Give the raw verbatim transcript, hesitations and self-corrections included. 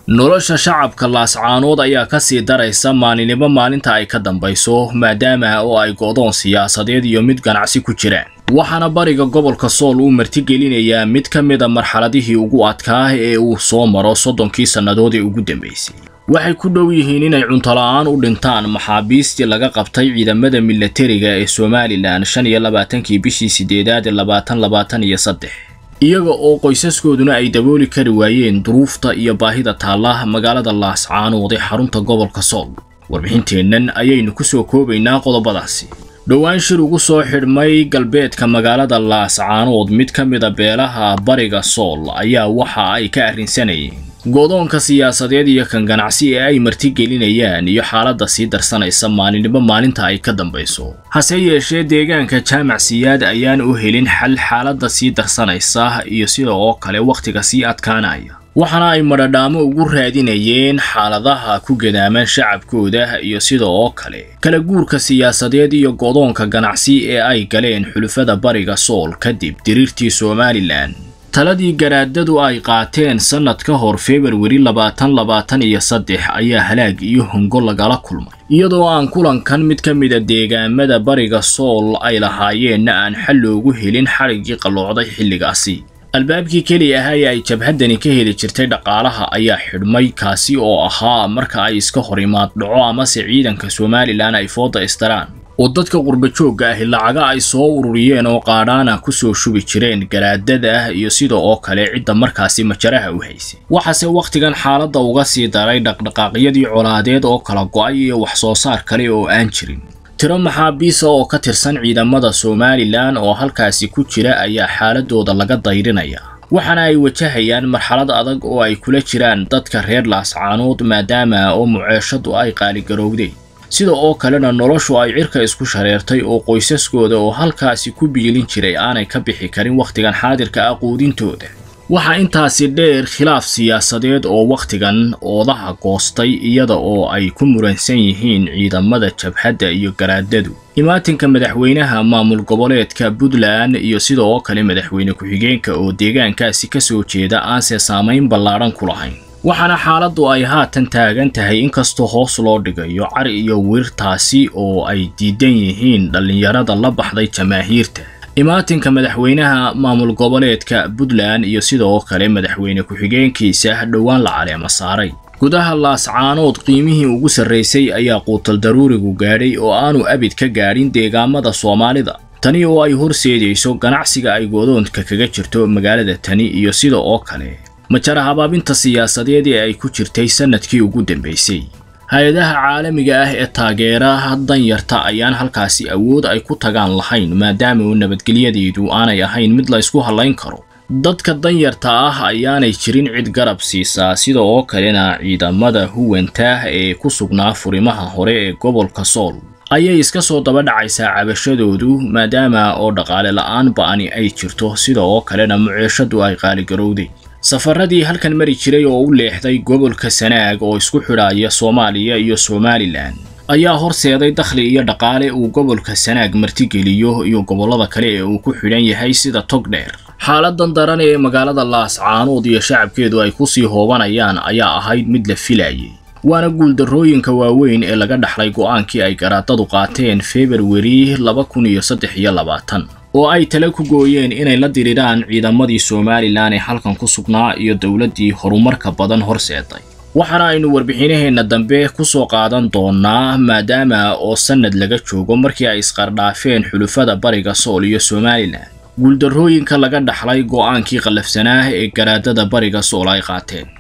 nolosha shacabka laascaanood ayaa ka sii daraysa maalinimo maalinta ay ka dambayso maadaama oo ay go'doon siyaasadeed iyo mid ganacsi ku jiraan waxaana bariga gobolka Sool uu martigelinayaa mid ka mid ah marxaladihii ugu adkaa ee uu soo maro soddonkii sannadood ee ugu dambeysay waxay ku dhow yihiin inay cunto la'aan u dhintaan maxaabiistii laga qabtay ciidamada militariga ee Somaliland shan iyo labaatankii bishii sideedaad ee labaatan labaatan iyo saddex iyaga oo qoysaskooduna ay dabooli kari waayeen duruufta iyo baahida taala magaalada Laascaanood ee xarunta gobolka Sool warbixinteennan ayaynu ku soo koobaynaa qodobadaasi dhowaan shir ugu soo xidhmay galbeedka magaalada Laascaanood mid ka mid ah beelaha bariga Sool ayaa waxa ay ka arrinsanayeen go'doonka siyaasadeed iyo kan ganacsi ee ay martigelinayaan iyo xaaladda sii darsanaysa maalinimo maalinta ay ka dambayso hase yeeshee deegaanka Jaamac Siyaad ayaan u helin xal xaaladda sii darsanaysa iyo sidoo oo kale waqtiga sii adkaanaya waxaana ay madhadhaamo ugu raadinayeen xaaladaha ku gadaaman shacabkooda iyo sidoo oo kale kala guurka siyaasadeed iyo go'doonka ganacsi ee ay galeen xulufada bariga Sool kadib diriirtii Somaliland taladii garaadadu ay qaateen sanad ka hor February labaatan labaatan iyo saddex ayaa halaag iyo hongo lagala kulmay iyadoo aan kulankan mid ka mid ah deegaamada bariga Sool ay lahaayeen aan xal loogu helin xarigii qalloocday xilligaasi albaabkii kaliya ah ee ay jabhadani ka heli jirtay dhaqaalaha ayaa xidhmay kaasi oo ahaa marka ay iska hor imaad dhaco ama si ciidanka Somaliland ay fooda istaraan oo dadka qurba joogga ah lacaga ay soo ururiyeen oo qaadhaana ku soo shubi jireen garaadada iyo sidoo oo kale cidda markaasi majaraha u haysay waxaase waqtigan xaaladda uga sii daray dhaqdhaqaaqyadii colaadeed oo kala go'ay iyo wax soo saar kale oo aan jirin tiro maxaabiis oo ka tirsan ciidamada Somaliland oo halkaasi ku jira ayaa xaaladooda laga dayrinaya waxaana ay wajahayaan marxalad adag oo ay kula jiraan dadka reer Laascaanood maadaama oo muceeshadu ay qaali garowday sidoo oo kalena noloshu ay cirka isku shareertay oo qoysaskooda oo halkaasi ku biilin jiray aanay ka bixi karin waqtigan xaadirka ah quudintooda waxa intaasi dheer khilaaf siyaasadeed oo waqtigan oodaha goostay iyada oo ay ku muransan yihiin ciidamada jabhadda iyo garaadadu imaatinka madaxweynaha maamul goboleedka Puntland iyo sidoo oo kale madaxweyne ku-xigeenka oo deegaankaasi ka soo jeeda aan se saameyn ballaaran ku lahayn waxaana xaaladdu ay haatan taagan tahay inkastoo hoos loo dhigayo car iyo wiirtaasi oo ay diidan yihiin dhalinyarada la baxday jamaahiirta imaatinka madaxweynaha maamul goboleedka Puntland iyo sidoo kale madaxweyne ku-xigeenkiisa dhowaan la caleema saaray gudaha Laascaanood qiimihii ugu sarreysay ayaa quutal daruurigu gaadhay oo aanu abid ka gaadhin deegaamada Soomaalida tani oo ay horseedayso ganacsiga ay go'doonka kaga jirto magaalada tani iyo sidoo oo kale majara habaabinta siyaasadeed ee ay ku jirtay sanadkii ugu dambeysay hay'adaha caalamiga ah ee taageera danyarta ayaan halkaasi awood ay ku tagaan lahayn maadaama uu nabadgelyadeedu aanay ahayn mid la isku halayn karo dadka danyarta ah ayaanay jirin cid garab siisaa sidoo oo kalena ciidamada huwanta ee ku sugnaa furimaha hore ee gobolka Sool ayay iska soo daba dhacaysaa cabashadoodu maadaama oo dhaqaale la'aan ba'ani ay jirto sidoo oo kalena muceeshadu ay qaali garowday safaradii halkan mari jiray oo u leexday gobolka Sanaag oo isku xidhaaya Soomaaliya iyo Somaliland ayaa horseeday dakhli iyo dhaqaale uu gobolka Sanaag martigeliyo iyo gobolada kale ee uu ku xidhan yahay sida Togdheer xaaladan daran ee magaalada Laascaanood iyo shacabkeedu ay ku sii hoobanayaan ayaa ahayd mid la filayay waana guul darrooyinka waaweyn ee laga dhaxlay go'aankii ay garaadadu qaateen February laba kun iyo saddex iyo labaatan oo ay tala ku gooyeen inay la diriraan ciidamadii Somaliland ee halkan ku sugnaa iyo dawladdii horumarka badan horseeday waxaana aynu warbixinaheena dambe ku soo qaadan doonaa maadaama oo sanad laga joogo markii ay isqardhaafeen xulufada bariga Sool iyo Somaliland guul darrooyinka laga dhaxlay go'aankii qalafsanaa ee garaadada bariga Sool ay qaateen